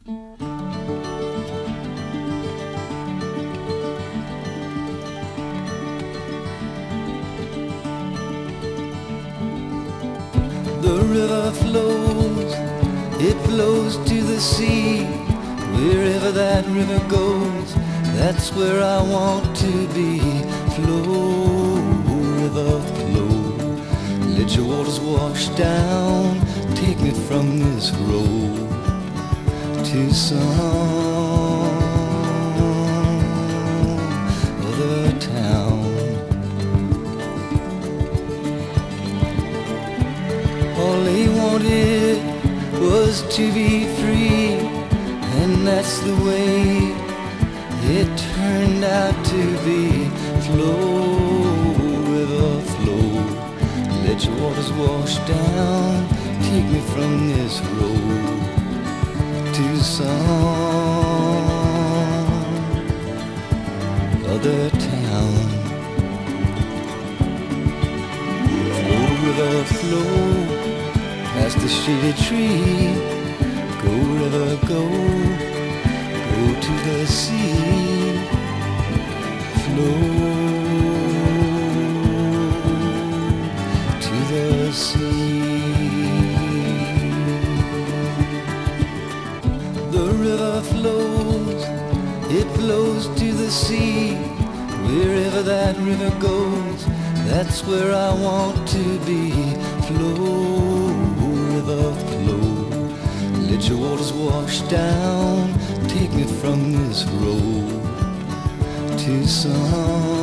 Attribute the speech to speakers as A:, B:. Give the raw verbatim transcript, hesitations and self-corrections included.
A: The river flows, it flows to the sea. Wherever that river goes, that's where I want to be. Flow, river, flow. Let your waters wash down. Take me from this road to some other town. All he wanted was to be free, and that's the way it turned out to be. Flow, river, flow. Let your waters wash down. Take me from this road to some other town. Flow, river, flow, past the shady tree. Go, river, go, go to the sea. Flow to the sea. The river flows, it flows to the sea. Wherever that river goes, that's where I want to be. Flow, river, flow. Let your waters wash down. Take me from this road to some